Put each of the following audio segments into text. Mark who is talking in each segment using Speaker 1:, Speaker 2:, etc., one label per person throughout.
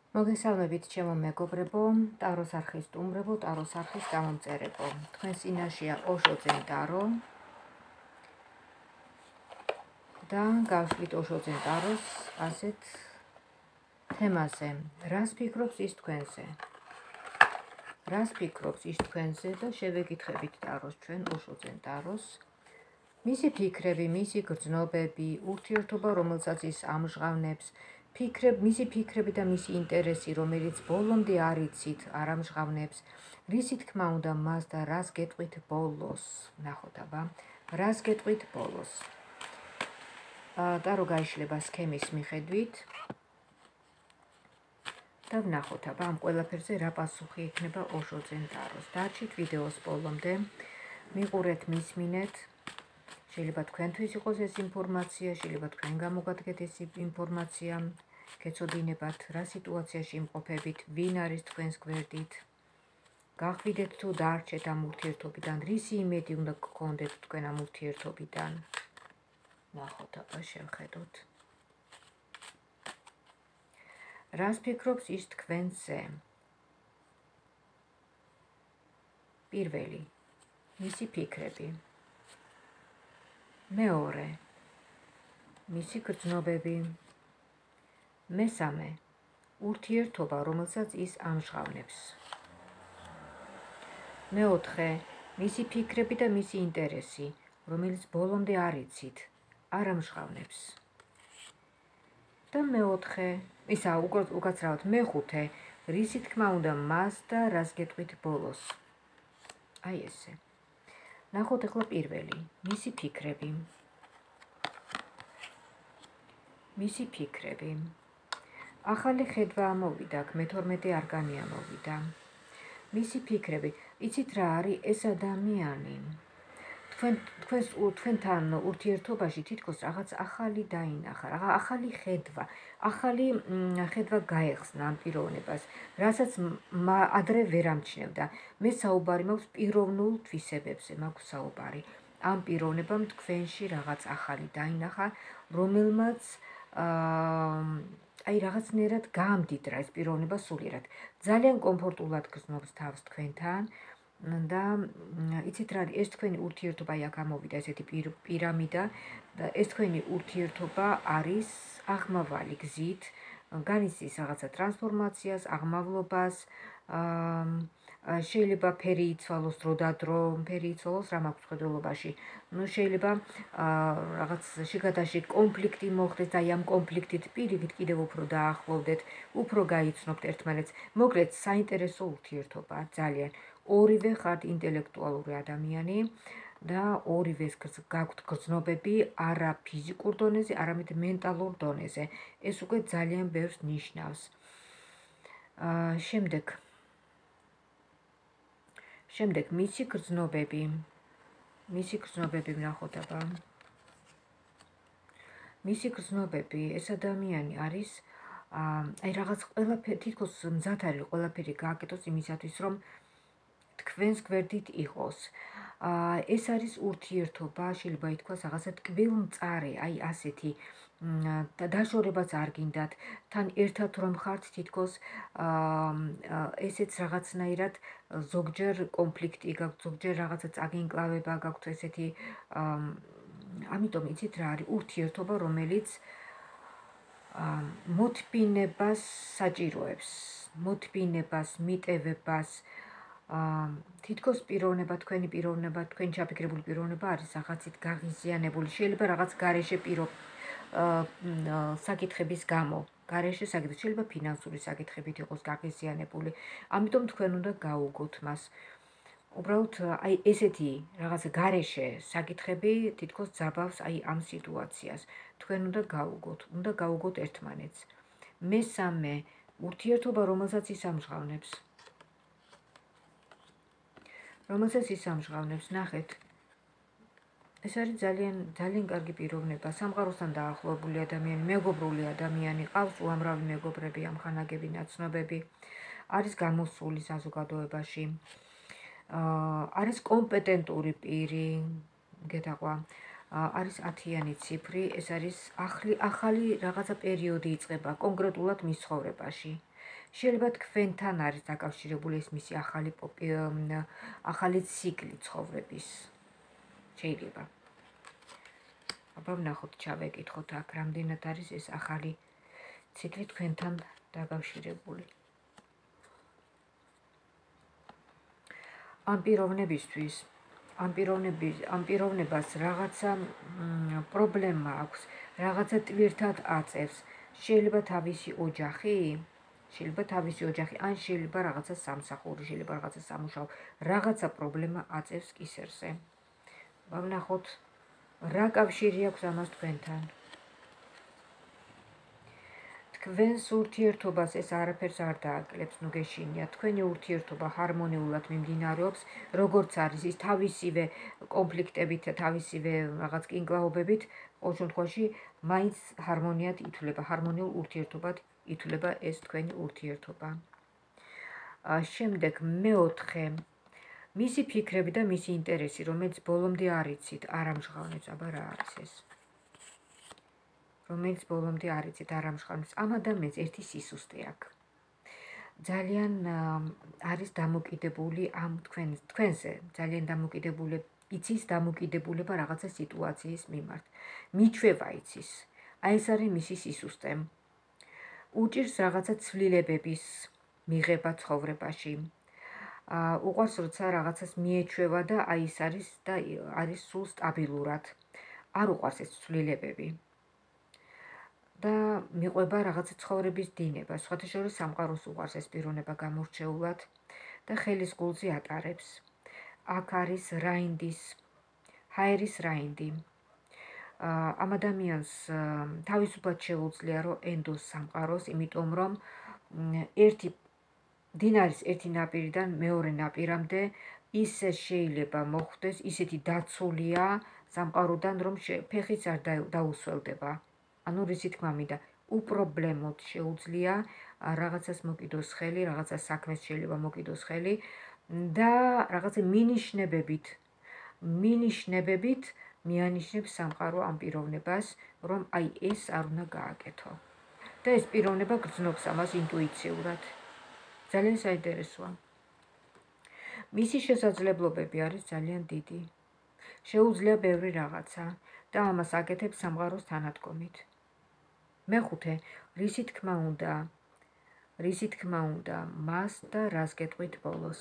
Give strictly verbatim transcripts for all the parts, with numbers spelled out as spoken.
Speaker 1: მოგესალმებით ჩემო მეგობრებო, ტაროს არხის სტუმრებო, ტაროს არხის გამომწერებო. თქვენს წინაშეა ოშო ძენ ტარო და გავშლით ოშო ძენ ტაროს ასეთ თემაზე. რას ფიქრობს ის თქვენზე? რას ფიქრობს ის თქვენზე და შევეკითხებით ტაროს ჩვენ ოშო ძენ ტაროს. მისი ფიქრები, მისი გრძნობები, ურთიერთობა, რომელსაც ის ამჟღავნებს, ფიქრებ, მისი ფიქრები და მისი ინტერესი, რომელიც ბოლომდე არ იცით, არ ამჟღავნებს, რისი თქმა უნდა მას და რას გეტყვით ბოლოს. ნახოთ აბა, რას გეტყვით ბოლოს. ტარო გაიშლება სქემის მიხედვით და ვნახოთ აბა ამ ყველაფერზე რა პასუხი ექნება ოშო ძენ ტაროს. დარჩით ვიდეოს ბოლომდე, მიყურეთ, მისმინეთ. შეიძლება თქვენთვის იყოს ეს ინფორმაცია, შეიძლება თქვენ გამოგადგეთ ეს ინფორმაცია, გეცოდინებათ რა სიტუაციაში იმყოფებით, ვინ არის თქვენს გვერდით, გახვიდეთ თუ დარჩეთ ამ ურთიერთობიდან, რისი იმედი უნდა გქონდეთ თქვენ ამ ურთიერთობიდან. ნახოთ აბა შევხედოთ. რას ფიქრობს ის თქვენზე? პირველი, მისი ფიქრები. მეორე, მისი გრძნობები. მესამე, ურთიერთობა, რომელსაც ის ამჟღავნებს. მეოთხე, მისი ფიქრები და მისი ინტერესი, რომელიც ბოლომდე არ იცით, არ ამჟღავნებს. და მეოთხე, ისა უკაცრავად მეხუთე, რისი თქმა უნდა მას და რას გეტყვით ბოლოს. აი ესე. ნახოთ ახლა პირველი, მისი ფიქრები. მისი ფიქრები. ახალი ხედვა ამოვიდა, მეთორმეტე არკანი ამოვიდა. მისი ფიქრები. იცით რა არის ეს ადამიანი? თქვენ თქვენს თქვენთან ურთიერთობაში თითქოს რაღაც ახალი დაინახა, რაღაც ახალი ხედვა, ახალი ხედვა გაეხსნა ამ პიროვნებას, რასაც ადრე ვერ ამჩნევდა. მე საუბარი მაქვს პიროვნულ თვისებებზე, მაქვს საუბარი. ამ პიროვნებამ თქვენში რაღაც ახალი დაინახა, რომელმაც აი რაღაცნაირად გაამდიდრა ეს პიროვნება სულიერად. ძალიან კომფორტულად გრძნობს თავს თქვენთან და იცით რა არის ეს თქვენი ურთიერთობა, აქ ამოვიდა ესეთი პირამიდა და ეს თქვენი ურთიერთობა არის აღმავალი გზით, განიცდის რაღაცა ტრანსფორმაციას, აღმავლობას, შეიძლება ფერი იცვალოს დრო და დრო, ფერი იცვალოს რა მაქვს ხედველობაში. ნუ შეიძლება რაღაც შიგადაში კონფლიქტი მოხდეს, აი ამ კონფლიქტით პირიქით კიდევ უფრო დაახლოვდეთ, უფრო გაიცნობთ ერთმანეთს. მოკლედ, საინტერესო ურთიერთობა, ძალიან. ორივე ხართ ინტელექტუალური ადამიანი და ორივეს გაქვთ გრძნობები არა ფიზიკურ დონეზე, არამედ მენტალურ დონეზე. ეს უკვე ძალიან ბევრს ნიშნავს. შემდეგ შემდეგ მისი გრძნობები. მისი გრძნობები ვნახოთ აბა. მისი გრძნობები, ეს ადამიანი არის აი რაღაც ყველაფერი თითქოს მზად არის ყველაფერი გააკეთოს იმისათვის, რომ თქვენს გვერდით იყოს. ეს არის ურთიერთობა, შეიძლება ითქვას რაღაცა ტკბილმწარე, აი ასეთი დაშორებაც არ გინდათ, თან ერთად რომ ხართ თითქოს ესეც რაღაცნაირად ზოგჯერ კონფლიქტი გაქვთ, ზოგჯერ რაღაცა წაგინკლავება გაქვთ ესეთი, ამიტომ იცით რა არის ურთიერთობა, რომელიც მოთბინებას საჭიროებს, მოთბინებას, მიტევებას. თითქოს პიროვნება, თქვენი პიროვნება, თქვენი ჩაფიქრებული პიროვნება არის რაღაცით გაღიზიანებული, შეიძლება რაღაც გარეშე პირო საკითხების გამო, გარეშე საკითხი, შეიძლება ფინანსური საკითხებით იყოს გაღიზიანებული, ამიტომ თქვენ უნდა გაუგოთ მას. უბრალოდ აი ესეთი რაღაცა გარეშე საკითხები თითქოს ძაბავს აი ამ სიტუაციას. თქვენ უნდა გაუგოთ, უნდა გაუგოთ ერთმანეთს. მესამე, ურთიერთობა, რომელსაც ის ამჟღავნებს. რომელსაც ის ამჟღავნებს, ნახეთ. ეს არის ძალიან ძალიან კარგი პიროვნება, სამყაროსთან დაახლოებული ადამიანი, მეგობრული ადამიანი, ყავს უამრავი მეგობრები, ამხანაგები, ნაცნობები, არის გამოსული საზოგადოებაში. არის კომპეტენტური პირი, გეტაყვა, არის ათიანი ციფრი, ეს არის ახალი ახალი რაღაცა პერიოდი იწყება კონკრეტულად მის ცხოვრებაში. შეიძლება თქვენთან არის დაკავშირებული ეს მისი ახალი ახალი ციკლი ცხოვრების. შეიძლება. აბა ვნახოთ, ჩავეკითხოთ აქ, რამდენად არის ეს ახალი ციკლი თქვენთან დაკავშირებული. ამ პიროვნებისთვის, ამ პიროვნების, ამ პიროვნებას რაღაცა პრობლემა აქვს, რაღაცა ტვირთად აწევს. შეიძლება თავისი ოჯახი, შეიძლება თავისი ოჯახი, ან შეიძლება რაღაცა სამსახური, შეიძლება რაღაცა სამუშაო, რაღაცა პრობლემა აწევს კისერზე. ვნახოთ, რა კავშირი აქვს ამას თქვენთან. თქვენს ურთიერთობას ეს არაფერს არ დააკლებს, ნუ გეშინიათ. თქვენი ურთიერთობა ჰარმონიულად მიმდინარეობს, როგორც არის ის თავისივე კონფლიქტებით, თავისივე რაღაც კინკლაობებით, ყოველ შემთხვევაში მაინც ჰარმონიად ითვლება, ჰარმონიულ ურთიერთობად ითვლება ეს თქვენი ურთიერთობა. შემდეგ მეოთხე, მისი ფიქრები და მისი ინტერესი, რომელიც ბოლომდე არ იცით, არ ამჟღავნებს, აბა რა არის ეს? რომელიც ბოლომდე არ იცით, არ ამჟღავნებს. ამ ადამიანს ერთი სისუსტე აქვს. ძალიან არის დამოკიდებული ამ თქვენ თქვენზე, ძალიან დამოკიდებული, იცის დამოკიდებულება რაღაცა სიტუაციის მიმართ. მიჩვევა იცის. აი ეს არის მისი სისუსტე. უჭირს რაღაცა ცვლილებების მიღება ცხოვრებაში. უყვარს როცა რაღაცას მიეჩვევა და აი ეს არის და არის სულ სტაბილურად. არ უყვარს ეს ცვლილებები. და მიყვება რაღაცა ცხოვრების დინება, სხვათა შორის სამყაროს უყვარს ეს პიროვნება გამორჩეულად და ხელის გულზე ატარებს. აქ არის რაინდის, ჰაერის რაინდი. ამ ადამიანს თავისუფლად შეუძლია რომ ენდოს სამყაროს, იმიტომ რომ ერთი დინარის ერთი ნაპირიდან მეორე ნაპირამდე ისე შეიძლება მოხდეს, ისეთი დაცულია სამყაროდან, რომ ფეხიც არ დაუსველდება. ანუ რისი თქმა მინდა, უპრობლემოდ შეუძლია რაღაცას მოკიდოს ხელი, რაღაცა საქმეს შეიძლება მოკიდოს ხელი და რაღაცა მინიშნებებით, მინიშნებებით მიანიშნებს სამყარო ამ პიროვნებას, რომ აი ეს არ უნდა გააკეთო. და ეს პიროვნება გრძნობს ამას ინტუიციურად. ძალიან საინტერესოა. მისი შესაძლებლობები არის ძალიან დიდი. შეუძლია ბევრი რაღაცა და ამას აკეთებს სამყაროს თანადგომით. მეხუთე, რისი თქმა უნდა, რისი თქმა უნდა, მას და რას გეტყვით ბოლოს.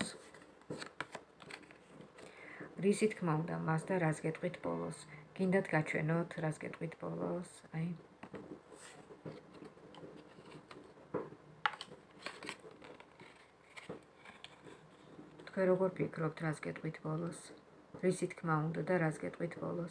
Speaker 1: რისი თქმა უნდა, მას და რას გეტყვით ბოლოს. გინდათ გაჩვენოთ, რას გეტყვით ბოლოს, აი. თქვენ როგორ ფიქრობთ, რას გეტყვით ბოლოს? რისი თქმა უნდა და რას გეტყვით ბოლოს?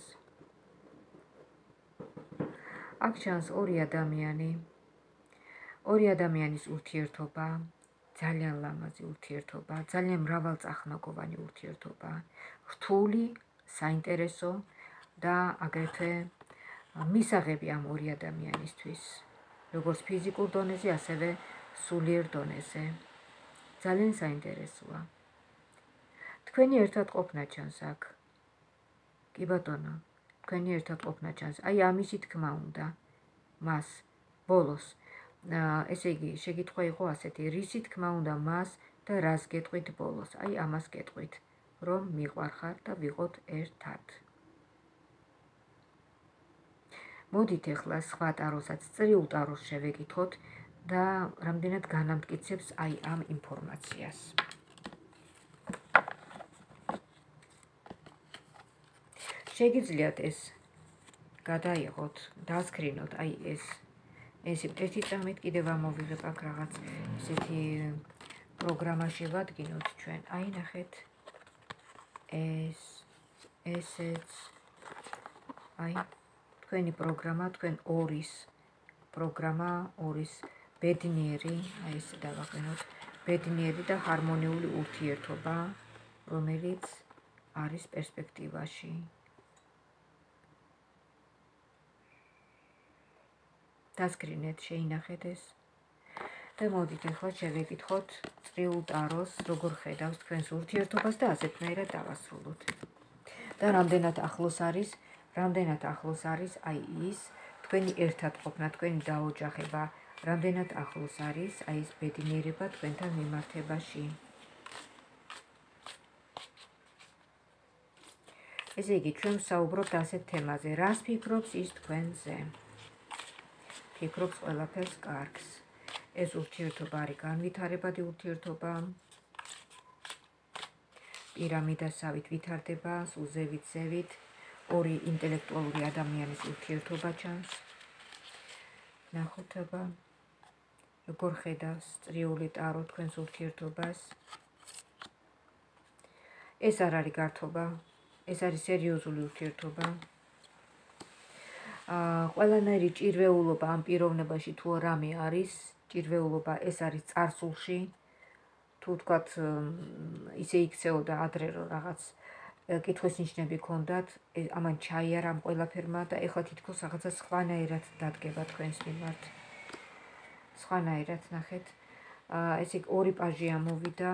Speaker 1: აქ ჩანს ორი ადამიანი, ორი ადამიანის ურთიერთობა, ძალიან ლამაზი ურთიერთობა, ძალიან მრავალწახნაგოვანი ურთიერთობა, რთული, საინტერესო და აგრეთვე მისაღები ამ ორი ადამიანისთვის, როგორც ფიზიკურ დონეზე, ასევე სულიერ დონეზე. ძალიან საინტერესოა. თქვენი ერთად ყოფნა ჩანს აქ. კი ბატონო. თქვენი ერთად ყოფნა ჩანს. აი ამისი თქმა უნდა მას ბოლოს. ესე იგი, შეკითხვა იყო ასეთი, რისი თქმა უნდა მას და რას გეტყვით ბოლოს? აი ამას გეტყვით, რომ მიყვარხარ და ვიყოთ ერთად. მოდით ახლა სხვა ტაროსაც, წრიულ ტაროს შევეკითხოთ და რამდენად განამტკიცებს აი ამ ინფორმაციას. შეგიძლიათ ეს გადაიღოთ, დასკრინოთ, აი ეს ეს ერთი წამით კიდევ ამოვიღებ აქ რაღაც ესეთი პროგრამაში ვადგინოთ ჩვენ. აი ნახეთ. ეს ესეც აი თქვენი პროგრამა, თქვენ ორის პროგრამა, ორის ბედნიერი, აი ეს დავაყენოთ, ბედნიერი და ჰარმონიული ურთიერთობა, რომელიც არის პერსპექტივაში. დასკრინეთ, შეინახეთ ეს. და მოდით ახლა შევეკითხოთ წრიულ ტაროს, როგორ ხედავს თქვენს ურთიერთობას და ასეთნაირად დავასრულოთ. და რამდენად ახლოს არის, რამდენად ახლოს არის აი ის თქვენი ერთად ყოფნა, თქვენი დაოჯახება, რამდენად ახლოს არის აი ეს ბედნიერება თქვენთან მიმართებაში. ესე იგი, ჩვენ ვსაუბრობთ ასეთ თემაზე, რას ფიქრობს ის თქვენზე? ფიქრობს ყველაფერს კარგს. ეს ურთიერთობა არის განვითარებადი ურთიერთობა. პირამიდასავით ვითარდება, სულზევით, ზევით, ორი ინტელექტუალური ადამიანის ურთიერთობა ჩანს. ნახოთ აბა, როგორ ხედავს წრიული ტარო თქვენს ურთიერთობას. ეს არ არის გართობა, ეს არის სერიოზული ურთიერთობა. ყველანაირი ჭირვეულობა ამ პიროვნებაში თუ რამე არის, ჭირვეულობა ეს არის წარსულში. თუ თქვათ ისე იქცეოდა ადრე რომ რაღაც კითხვის ნიშნები ქონდათ, ამან ჩაიარა ამ ყველაფერმა და ეხლა თითქოს რაღაცა სხვანაირად დადგება თქვენს მიმართ. სხვანაირად ნახეთ. ესე ორი პაჟი ამოვიდა.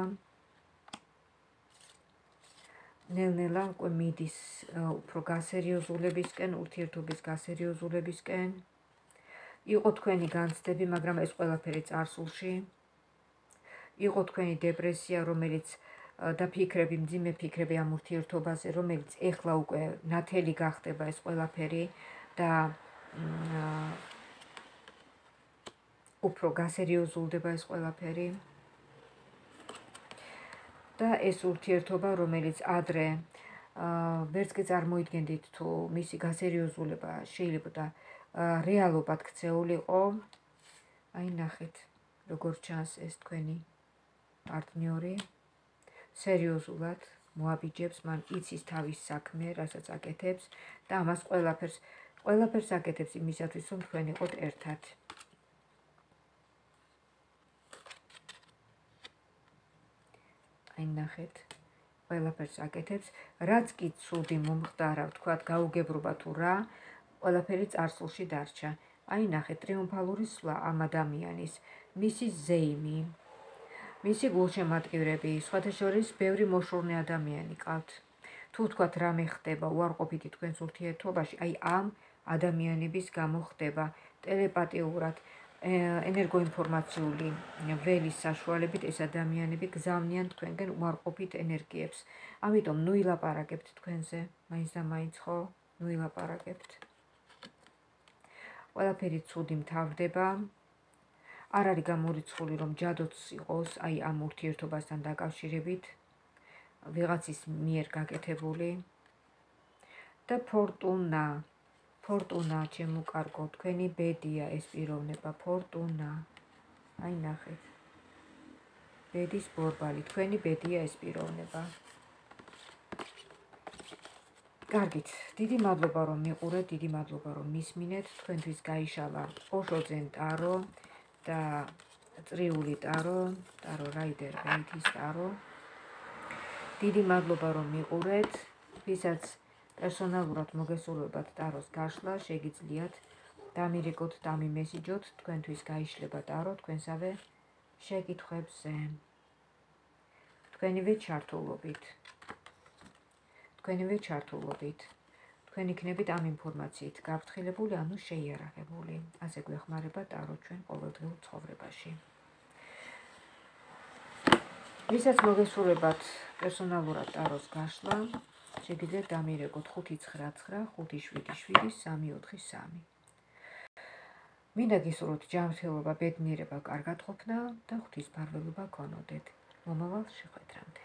Speaker 1: ნელ-ნელა უკვე მიდის უფრო გასერიოზულებისკენ, ურთიერთობის გასერიოზულებისკენ. იყო თქვენი განცდები, მაგრამ ეს ყველაფერი წარსულში. იყო თქვენი დეპრესია, რომელიც და ფიქრები, მძიმე ფიქრები ამ ურთიერთობაზე, რომელიც ეხლა უკვე ნათელი გახდება ეს ყველაფერი და უფრო გასერიოზულდება ეს ყველაფერი. და ეს ურთიერთობა, რომელიც ადრე ვერც კი წარმოიდგენდით თუ მისი გასერიოზულება შეიძლება და რეალობად ქცეულიყო. აი ნახეთ, როგორ ჩანს ეს თქვენი პარტნიორი. სერიოზულად მოაბიჯებს, მან იცის თავის საქმე, რასაც აკეთებს და ამას ყველაფერს ყველაფერს აკეთებს იმისათვის, რომ თქვენ იყოთ ერთად. აი ნახეთ, ყველაფერს აკეთებს, რაც კი ცუდი მომხდარა, ვთქვათ, გაუგებრობა თუ რა, ყველაფერი წარსულში დარჩა. აი ნახეთ, ტრიუმფალური სვლა ამ ადამიანის, მისი ზეიმი, მისი გულშემატკივრები, სხვათა შორის ბევრი მოშორნე ადამიანი ყავთ. თუ ვთქვათ, რამე ხდება უარყოფითი თქვენს ურთიერთობაში, აი ამ ადამიანების გამო ხდება ტელეპათიურად, ენერგოინფორმაციული ველის საშუალებით ეს ადამიანები გზავნიან თქვენგან უარყოფით ენერგიებს. ამიტომ ნუ ილაპარაკებთ თქვენზე, მაინც და მაინც ხო, ნუ ილაპარაკებთ. ყველაფერი ცუდი მთავრდება. არ არის გამორიცხული, რომ ჯადოც იყოს აი ამ ურთიერთობასთან დაკავშირებით, ვიღაცის მიერ გაკეთებული და ფორტუნა, ფორტუნა ჩემო კარგო, თქვენი ბედია ეს პიროვნება, ფორტუნა. აი ნახეთ. ბედის ბორბალი, თქვენი ბედია ეს პიროვნება. კარგით, დიდი მადლობა რომ მიყურეთ, დიდი მადლობა რომ მისმინეთ, თქვენთვის გაიშალა ოშოძენ ტარო და წრიული ტარო, ტარო რაიდერ ვეითის ტარო. დიდი მადლობა რომ მიყურეთ, ვისაც პერსონალურად მოგესურვებათ ტაროს გაშლა, შეგიძლიათ დამირეკოთ, დამიმესიჯოთ, თქვენთვის გაიშლება ტარო თქვენსავე შეკითხვებზე. თქვენივე ჩართულობით. თქვენივე ჩართულობით. თქვენ იქნებით ამ ინფორმაციით გაფრთხილებული, ანუ შეიარაღებული. ასე გვეხმარება ტარო ჩვენ ყოველდღიურ ცხოვრებაში. ვისაც მოგესურვებათ პერსონალურად ტაროს გაშლა, შეგიძლიათ დამირეკოთ ხუთი ცხრა ცხრა ხუთი შვიდი შვიდი სამი ოთხი სამი. მინდა გისურვოთ ჯანმრთელობა, ბედნიერება, კარგად ყოფნა და ღვთისმფარველობა გქონოდეთ. მომავალ შეხვედრამდე.